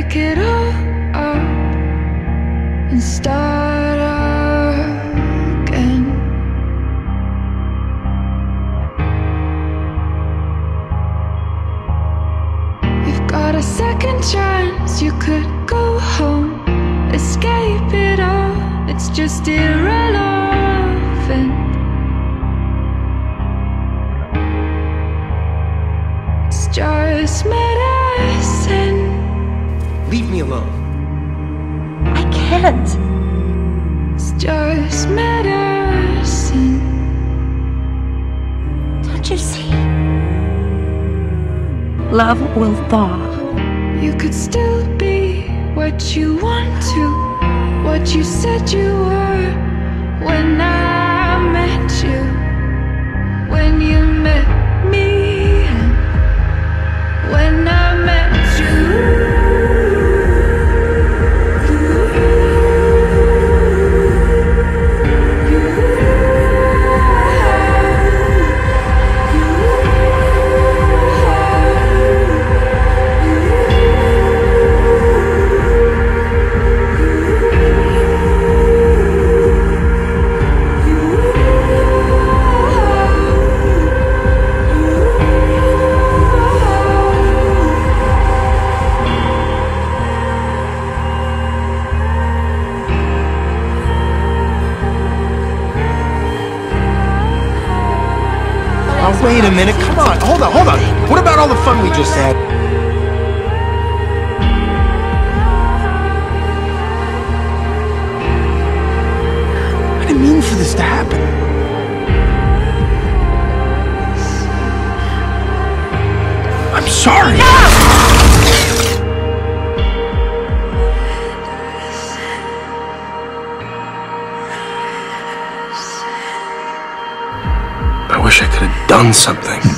pick it all up and start again. You've got a second chance, you could go home, escape it all, it's just irrelevant. It's just medicine. Leave me alone. I can't. It's just medicine. Don't you see? Love will thaw. You could still be what you want to, what you said you were when I met you, when you met me, and when I met you. Oh, wait a minute, come on, hold on. What about all the fun we just had? I didn't mean for this to happen. I'm sorry. I wish I could have done something.